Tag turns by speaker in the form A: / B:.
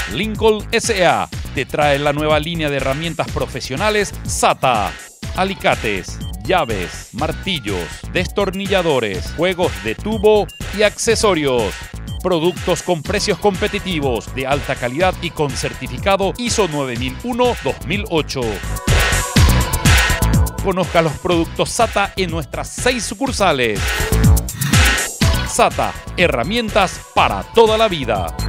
A: Lincoln S.A. te trae la nueva línea de herramientas profesionales SATA. Alicates, llaves, martillos, destornilladores, juegos de tubo y accesorios. Productos con precios competitivos, de alta calidad y con certificado ISO 9001-2008. Conozca los productos SATA en nuestras 6 sucursales. SATA, herramientas para toda la vida.